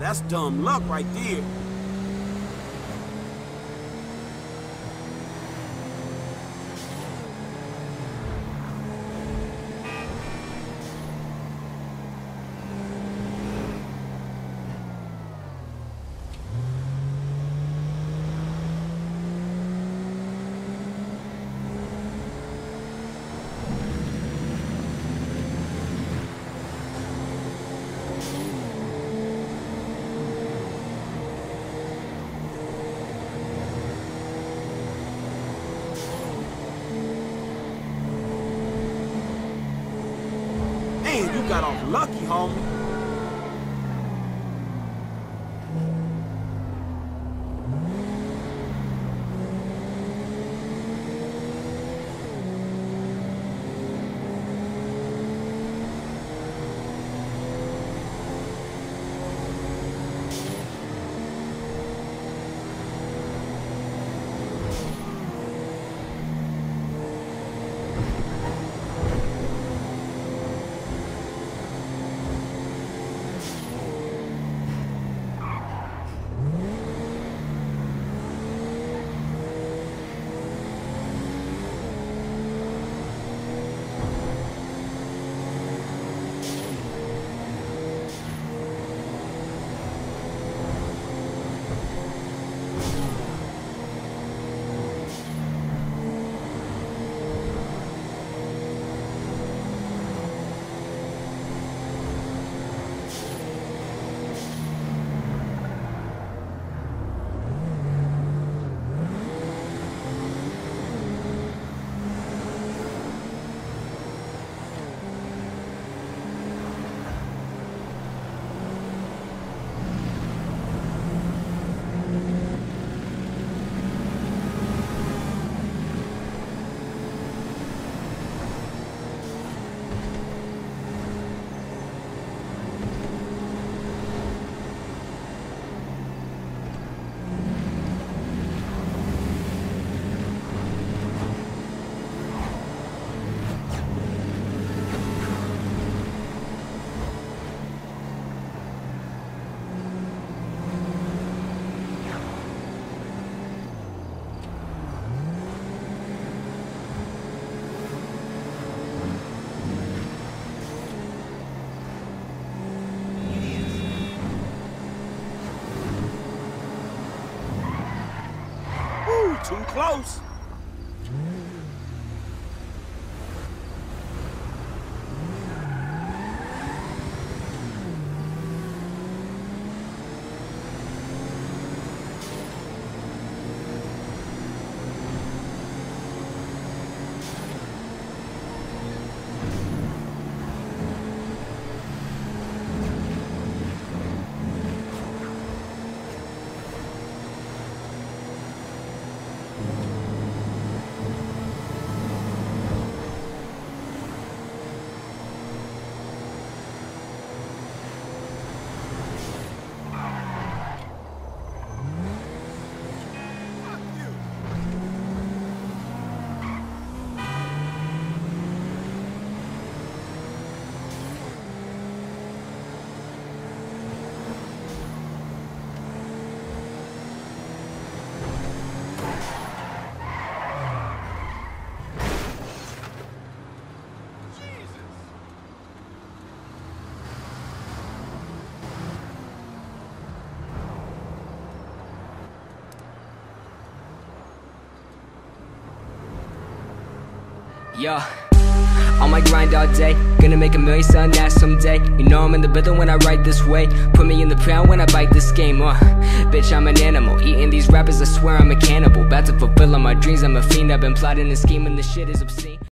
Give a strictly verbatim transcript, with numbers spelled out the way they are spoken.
that's dumb luck right there. Man, you got off lucky, homie. Too close. Yo, on my grind all day, gonna make a million selling that someday. You know I'm in the building when I write this way. Put me in the pound when I bite this game, uh bitch, I'm an animal, eating these rappers, I swear I'm a cannibal. About to fulfill all my dreams, I'm a fiend, I've been plotting and scheming, this shit is obscene.